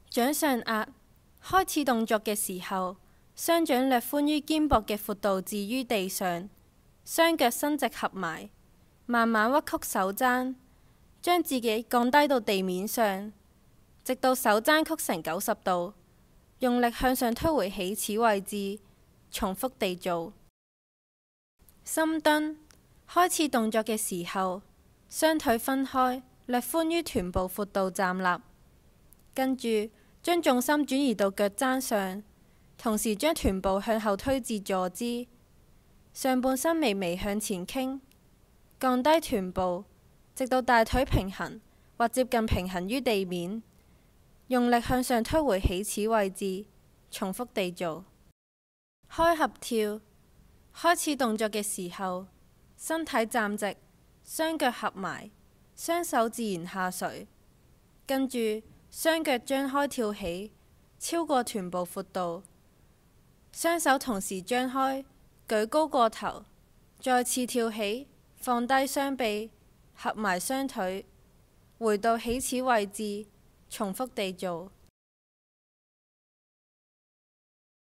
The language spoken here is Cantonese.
掌上壓。開始動作嘅時候，雙掌略寬於肩膊嘅闊度置於地上，雙腳伸直合埋，慢慢屈曲手踭，將自己降低到地面上，直到手踭曲成90度，用力向上推回起始位置，重複地做。深蹲。開始動作嘅時候，雙腿分開，略寬於臀部闊度站立，跟住將重心轉移到腳踭上，同時將臀部向後推至坐姿，上半身微微向前傾，降低臀部，直到大腿平衡或接近平衡於地面，用力向上推回起始位置，重複地做。開合跳。開始動作嘅時候，身體站直，雙腳合埋，雙手自然下垂，跟住雙腳張開跳起，超過臀部闊度，雙手同時張開，舉高過頭，再次跳起，放低雙臂，合埋雙腿，回到起始位置，重複地做。